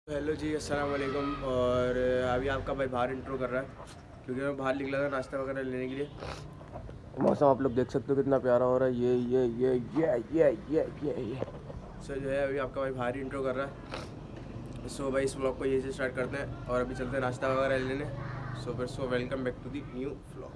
Hello जी, अस्सलाम वालेकुम। और अभी आपका भाई बाहर इंट्रो कर रहा है क्योंकि मैं बाहर निकला था नाश्ता वगैरह लेने के लिए। मौसम आप लोग देख सकते हो कितना प्यारा हो रहा है। ये सो जो है अभी आपका भाई बाहर इंट्रो कर रहा है। सो भाई इस व्लॉग को यही से स्टार्ट करते हैं और अभी चलते हैं नाश्ता वगैरह लेने। So welcome back to the new vlog.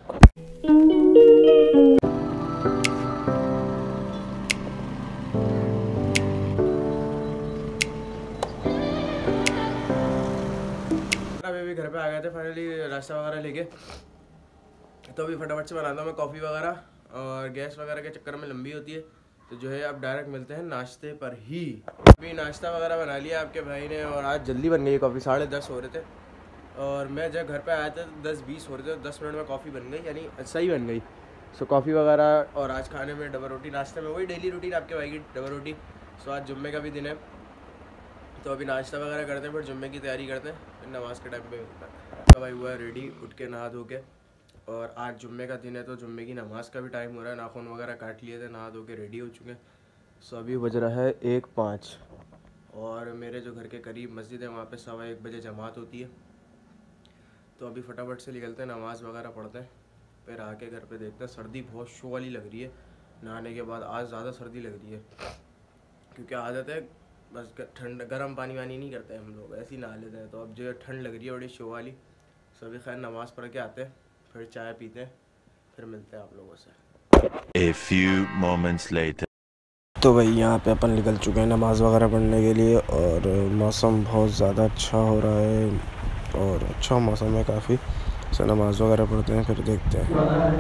अभी घर पे आ गए थे फाइनली नाश्ता वगैरह लेके। तो अभी फटाफट से बनाता हूँ मैं कॉफ़ी वगैरह, और गैस वगैरह के चक्कर में लंबी होती है। तो जो है अब डायरेक्ट मिलते हैं नाश्ते पर ही। अभी नाश्ता वगैरह बना लिया आपके भाई ने, और आज जल्दी बन गई कॉफ़ी। 10:30 हो रहे थे और मैं जब घर पे आया था तो 10:20 हो रहे थे। 10 मिनट में कॉफ़ी बन गई, यानी सही बन गई। सो कॉफ़ी वगैरह, और आज खाने में डबल रोटी। नाश्ते में वही डेली रूटीन आपके भाई की, डबल रोटी। सो आज जुम्मे का भी दिन है तो अभी नाश्ता वगैरह करते हैं, फिर जुम्मे की तैयारी करते हैं, फिर नमाज़ के टाइम पे मिलता है। तो भाई हुआ रेडी, उठ के नहा धो के, और आज जुम्मे का दिन है तो जुम्मे की नमाज़ का भी टाइम हो रहा है। नाखून वगैरह काट लिए थे, नहा धो के रेडी हो चुके हैं। सो अभी बज रहा है 1:05 और मेरे जो घर के करीब मस्जिद है वहाँ पे 1:15 बजे जमात होती है। तो अभी फटाफट से निकलते हैं, नमाज़ वगैरह पढ़ते हैं, फिर आके घर पे देखते हैं। सर्दी बहुत शो वाली लग रही है नहाने के बाद। आज ज़्यादा सर्दी लग रही है क्योंकि आदत है बस ठंड, गर्म पानी वानी नहीं करते हम लोग, ऐसे ही नहा लेते हैं। तो अब जो है ठंड लग रही है बड़ी शो वाली। सभी खैर नमाज़ पढ़ के आते हैं, फिर चाय पीते हैं, फिर मिलते हैं आप लोगों से। A few moments later. तो भाई यहाँ पे अपन निकल चुके हैं नमाज़ वगैरह पढ़ने के लिए, और मौसम बहुत ज़्यादा अच्छा हो रहा है और अच्छा मौसम है काफ़ी। सो नमाज़ वगैरह पढ़ते हैं, फिर देखते हैं।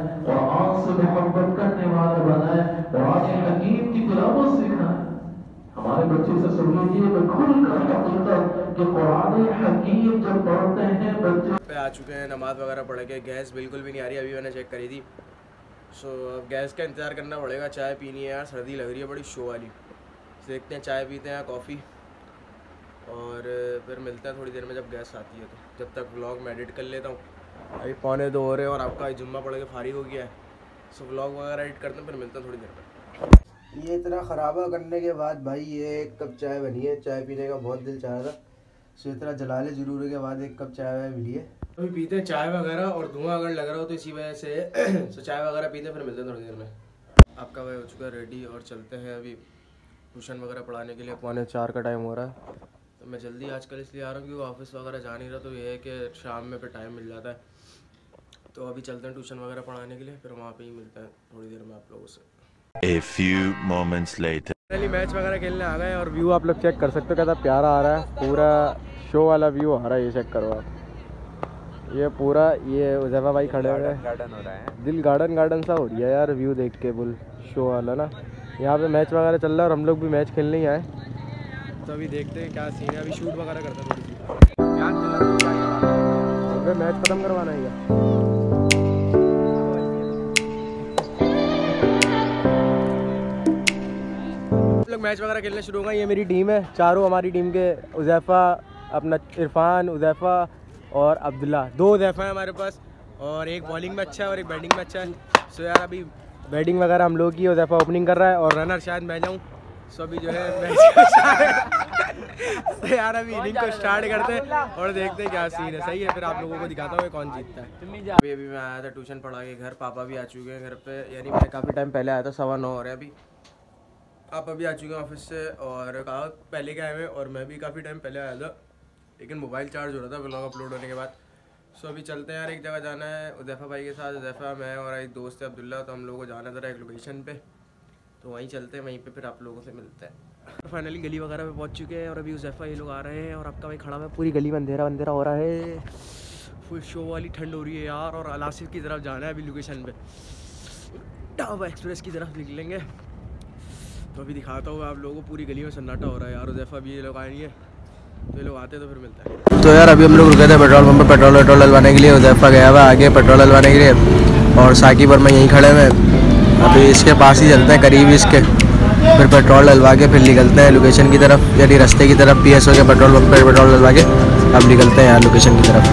हमारे बच्चे से सुन लीजिए, बिल्कुल कि कुरान हकीम जब पढ़ते हैं बच्चे पे आ चुके हैं नमाज वगैरह पढ़ के। गैस बिल्कुल भी नहीं आ रही, अभी मैंने चेक करी थी। सो अब गैस का इंतज़ार करना पड़ेगा। चाय पीनी है यार, सर्दी लग रही है बड़ी शो वाली। देखते हैं, चाय पीते हैं, कॉफ़ी, और फिर मिलते हैं थोड़ी देर में जब गैस आती है। तो जब तक व्लॉग मैं एडिट कर लेता हूँ। अभी 1:45 हो रहे हैं और आपका जुम्मा पढ़ के फारिग हो गया है। सो व्लॉग वगैरह एडिट करते हैं, फिर मिलते हैं थोड़ी देर में। ये इतना ख़राबा करने के बाद भाई ये 1 कप चाय बनी है। चाय पीने का बहुत दिल चाह रहा था, सो इतना जलाले ज़रूरी के बाद 1 कप चाय मिली है। अभी पीते हैं चाय वगैरह, और धुआं अगर लग रहा हो तो इसी वजह से सो चाय वगैरह पीते हैं, फिर मिलते हैं थोड़ी देर में। आपका भाई हो चुका है रेडी और चलते हैं अभी ट्यूशन वगैरह पढ़ाने के लिए। 3:45 का टाइम हो रहा है। तो मैं जल्दी आजकल इसलिए आ रहा हूँ क्योंकि ऑफिस वगैरह जा नहीं रहा। तो ये है कि शाम में फिर टाइम मिल जाता है। तो अभी चलते हैं ट्यूशन वगैरह पढ़ाने के लिए, फिर वहाँ पे ही मिलता है थोड़ी देर में आप लोगों से। A few moments later. पहले मैच वगैरह खेलने आ गए, और व्यू आप लोग चेक कर सकते हो कितना प्यारा आ रहा है। पूरा शो वाला व्यू आ रहा है, ये चेक करो आप। ये पूरा ये उज़ैफा भाई खड़े हुए हैं, गार्डन हो रहा है, दिल गार्डन सा हो रही है यार व्यू देख के। बुल शो वाला ना, यहाँ पे मैच वगैरह चल रहा है और हम लोग भी मैच खेलने ही आए। तो अभी देखते हैं क्या सीन है। अभी शूट वगैरह करते हैं थोड़ी सी, मैच खत्म करवाना है क्या? लोग मैच वगैरह खेलना शुरू हो गए। ये मेरी टीम है, चारों हमारी टीम के, उज़ैफा, अपना इरफान, उज़ैफा और अब्दुल्ला। 2 उज़ैफा है हमारे पास, और एक बॉलिंग में अच्छा है और एक बैटिंग में अच्छा है। सो यार अभी बैटिंग वगैरह हम लोग की, उज़ैफा ओपनिंग कर रहा है और रनर शायद मैं जाऊँ। सो अभी जो है मैच तो यार अभी इनिंग को स्टार्ट करते हैं और देखते हैं क्या सीन है। सही है, फिर आप लोगों को दिखाता हूँ कौन जीतता है। अभी मैं आया था ट्यूशन पढ़ा के घर, पापा भी आ चुके हैं घर पे, यानी मैं काफ़ी टाइम पहले आया था, 9:15 हो रहे हैं अभी। आप अभी आ चुके हैं ऑफिस से, और कहा पहले के आए हुए, और मैं भी काफ़ी टाइम पहले आया था, लेकिन मोबाइल चार्ज हो रहा था व्लॉग अपलोड होने के बाद। सो अभी चलते हैं यार, एक जगह जाना है उज़ैफा भाई के साथ। उज़ैफा, मैं और एक दोस्त है अब्दुल्ला, तो हम लोगों को जाना था एक लोकेशन पे, तो वहीं चलते हैं, वहीं पे फिर आप लोगों से मिलते हैं। फाइनली गली वगैरह पे पहुंच चुके हैं, और अभी उज़ैफा ये लोग आ रहे हैं, और आपका भाई खड़ा है। पूरी गली में अंधेरा अंधेरा हो रहा है, फुल शो वाली ठंड हो रही है यार। और अलासिफ की तरफ जाना है अभी लोकेशन पे, टावा एक्सप्रेस की तरफ निकलेंगे। तो अभी दिखाता हूँ आप लोगों को, पूरी गली में सन्नाटा हो रहा है यार। उज़ैफा भी ये लोग आए नहीं है, तो ये लोग आते हैं तो फिर मिलता है। तो यार अभी हम लोग रुके थे पेट्रोल पंप पे पेट्रोल डलवाने के लिए। उज़ैफा गया हुआ आगे पेट्रोल डलवाने के लिए, और साकिब और मैं यहीं खड़े हुए। अभी इसके पास ही चलते हैं, करीब इसके, फिर पेट्रोल डलवा के फिर निकलते हैं लोकेशन की तरफ, यानी रास्ते की तरफ। PSO के पेट्रोल पंप पर पेट्रोल डलवा के अब निकलते हैं यार लोकेशन की तरफ।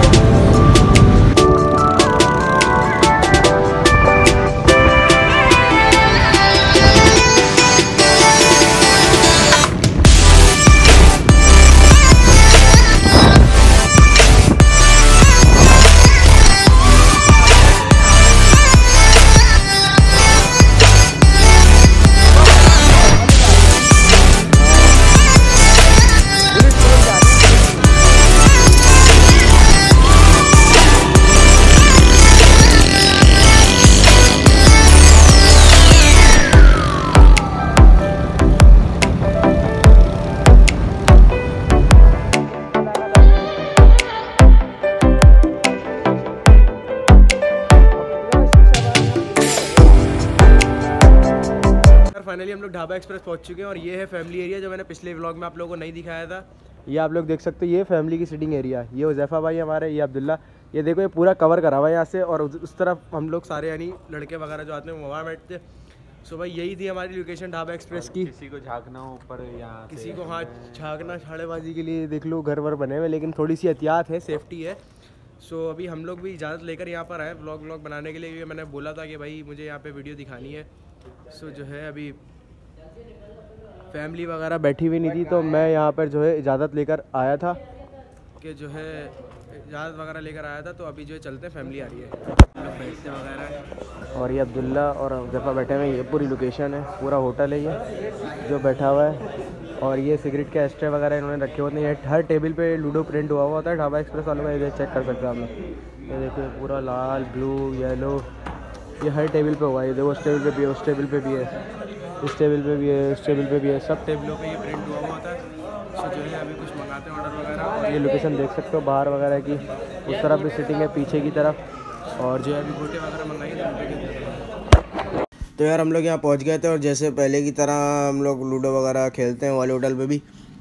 फाइनली हम लोग ढाबा एक्सप्रेस पहुंच चुके हैं और ये है फैमिली एरिया जो मैंने पिछले व्लॉग में आप लोगों को नहीं दिखाया था। ये आप लोग देख सकते हो, ये फैमिली की सिटिंग एरिया। ये हुज़ैफ़ा भाई हमारे, ये अब्दुल्ला। ये देखो ये पूरा कवर करा हुआ है यहाँ से, और उस तरफ हम लोग सारे यानी लड़के वगैरह जो आते हैं वहाँ बैठते। सो भाई यही थी हमारी लोकेशन ढाबा एक्सप्रेस की। किसी को झांकना हो ऊपर यहाँ, किसी को हाँ झाँकना छाड़ेबाजी के लिए देख लो घर वर बने हुए, लेकिन थोड़ी सी एहतियात है, सेफ्टी है। सो अभी हम लोग भी इजाज़त लेकर यहाँ पर आए व्लॉग बनाने के लिए, क्योंकि मैंने बोला था कि भाई मुझे यहाँ पे वीडियो दिखानी है। सो जो है अभी फैमिली वगैरह बैठी हुई नहीं थी, तो मैं यहाँ पर जो है इजाज़त लेकर आया था कि जो है इजाज़त वगैरह लेकर आया था। तो अभी जो है चलते हैं, फैमिली आ रही है, लोग बैठते वगैरह। और ये अब्दुल्ला और हुज़ैफ़ा बैठे हुए हैं। ये पूरी लोकेशन है, पूरा होटल है ये जो बैठा हुआ है। और ये सिगरेट के एस्ट्रे वगैरह इन्होंने रखे होते हैं। हर टेबल पे लूडो प्रिंट हुआ होता है ढाबा एक्सप्रेस वालों में, ये चेक कर सकते हैं आप लोग। ये देखो पूरा लाल, ब्लू, येलो, ये हर टेबल पे हुआ है। ये देखो उस टेबल पे भी है, उस टेबल पे भी है, इस टेबल पे भी है, इस टेबल पे भी है, सब टेबलों पे ये प्रिंट हुआ होता है। सो जो है अभी कुछ मंगाते हैं ऑर्डर वगैरह। और ये लोकेशन देख सकते हो बाहर वगैरह की, उस तरफ भी सिटिंग है पीछे की तरफ। और जो है अभी गोटे वगैरह मंगाई। तो यार हम लोग यहाँ पहुँच गए थे, और जैसे पहले की तरह हम लोग लूडो वगैरह खेलते हैं वाले होटल पे भी,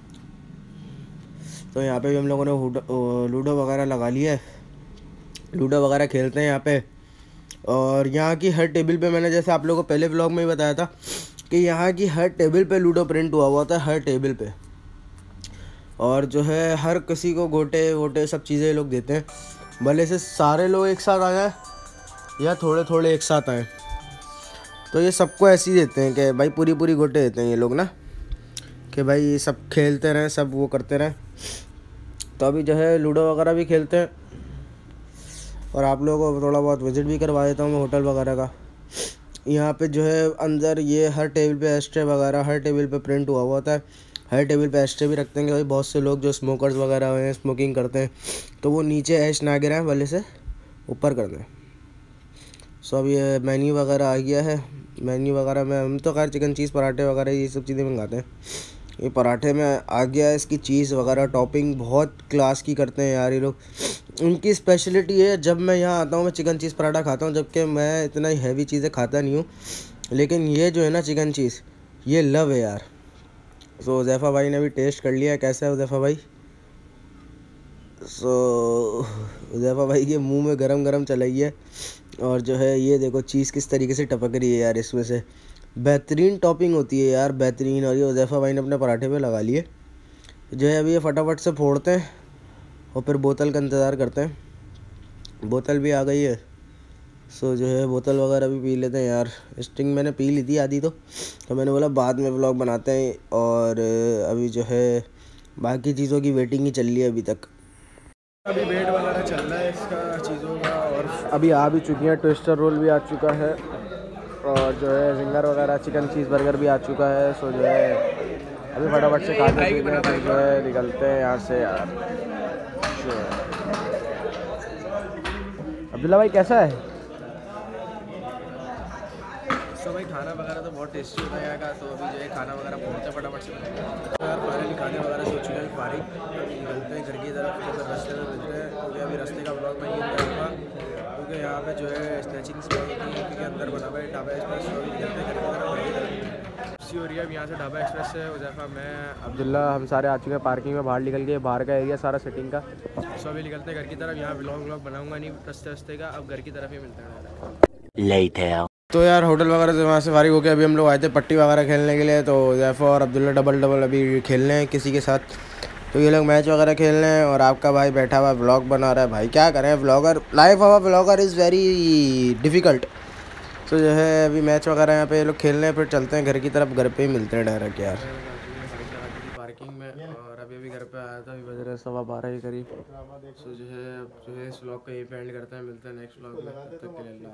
तो यहाँ पे भी हम लोगों ने लूडो वगैरह लगा लिया है। लूडो वगैरह खेलते हैं यहाँ पे। और यहाँ की हर टेबल पे, मैंने जैसे आप लोगों को पहले व्लॉग में ही बताया था कि यहाँ की हर टेबल पे लूडो प्रिंट हुआ हुआ था, हर टेबल पे। और जो है हर किसी को गोटे वोटे सब चीज़ें लोग देते हैं, भले से सारे लोग एक साथ आ जाए या थोड़े थोड़े एक साथ आए, तो ये सबको ऐसे ही देते हैं कि भाई पूरी पूरी गोटे देते हैं ये लोग ना, कि भाई सब खेलते रहें, सब वो करते रहें। तो अभी जो है लूडो वगैरह भी खेलते हैं, और आप लोगों को थोड़ा बहुत विज़िट भी करवा देता हूँ मैं होटल वगैरह का। यहाँ पे जो है अंदर ये हर टेबल पे एस्ट्रे वगैरह हर टेबल पे प्रिंट हुआ होता है। हर टेबल पे एस्ट्रे भी रखते हैं कि भाई बहुत से लोग जो स्मोकर्स वगैरह हैं, स्मोकिंग करते हैं, तो वो नीचे ऐश ना गिराएं, भले से ऊपर कर दें। सो अब ये मेन्यू वगैरह आ गया है। मेन्यू वगैरह में हम तो खैर चिकन चीज़ पराठे वगैरह ये सब चीज़ें मंगाते हैं। ये पराठे में आ गया है, इसकी चीज़ वगैरह टॉपिंग बहुत क्लास की करते हैं यार ये लोग। उनकी स्पेशलिटी है, जब मैं यहाँ आता हूँ मैं चिकन चीज़ पराठा खाता हूँ, जबकि मैं इतना ही हैवी चीज़ें खाता नहीं हूँ, लेकिन ये जो है ना चिकन चीज़, ये लव है यार। सो हुज़ैफ़ा भाई ने भी टेस्ट कर लिया है, कैसा है हुज़ैफ़ा भाई? सो हुज़ैफ़ा भाई के मुंह में गरम गरम चलाई है। और जो है ये देखो चीज़ किस तरीके से टपक रही है यार, इसमें से बेहतरीन टॉपिंग होती है यार, बेहतरीन। और ये हुज़ैफ़ा भाई ने अपने पराठे पे लगा लिए। जो है अभी ये फटाफट से फोड़ते हैं और फिर बोतल का इंतज़ार करते हैं। बोतल भी आ गई है, सो जो है बोतल वगैरह भी पी लेते हैं यार। स्टिंग मैंने पी ली थी आधी, तो मैंने बोला बाद में व्लॉग बनाते हैं। और अभी जो है बाकी चीज़ों की वेटिंग ही चल रही है अभी तक। अभी वेट वगैरह चल रहा है इसका चीज़ों का, और अभी आ भी चुकी हैं। ट्विस्टर रोल भी आ चुका है, और जो है जिंगर वगैरह चिकन चीज़ बर्गर भी आ चुका है। सो जो है अभी फटाफट से खाते पीते जो है निकलते हैं यहाँ से यार। अब्दुल्ला भाई कैसा है? सो भाई खाना वगैरह तो बहुत टेस्टी होता है यहाँ का। तो अभी जो है खाना वगैरह पहुँचता फटाफट से यार। फाइनली खाने वगैरह सोच चुके हैं, फारिग निकलते हैं घर की तरफ। तो रास्ते में मिलते हैं, क्योंकि अभी रास्ते का ब्लॉग मैं नहीं करूँगा, क्योंकि यहाँ पे जो है स्नैचिंग स्पॉट होती है, क्योंकि अंदर बना हुआ है ढाबा एक्सप्रेस। तो अभी निकलते हैं घर की तरफ। सी हो रही है अब यहाँ से ढाबा एक्सप्रेस से। हुज़ैफ़ा, मैं, अब्दुल्ला, हम सारे आ चुके हैं पार्किंग में, बाहर निकल के। बाहर का एरिया सारा सेटिंग का। सो अभी निकलते हैं घर की तरफ। यहाँ व्लॉग बनाऊँगा नहीं रास्ते का, अब घर की तरफ ही मिलते हैं। तो यार होटल वगैरह से वहाँ से फारिग हो के अभी हम लोग आए थे पट्टी वगैरह खेलने के लिए। तो हुज़ैफ़ा और अब्दुल्ला डबल अभी खेल रहे हैं किसी के साथ। तो ये लोग मैच वगैरह खेल रहे हैं, और आपका भाई बैठा हुआ व्लॉग बना रहा है। भाई क्या करें, vlogger, life of a vlogger is very difficult. तो जो है अभी मैच वगैरह यहाँ पे ये लोग खेल रहे हैं, फिर चलते हैं घर की तरफ। घर पे ही मिलते हैं डायरेक्ट यार पार्किंग में। और अभी घर पे आया था, अभी बज रहे 12:15 के करीब। सो जो है इस व्लॉग को यहीं पे एंड करते हैं। मिलते हैं नेक्स्ट व्लॉग में, तब तक के लिए।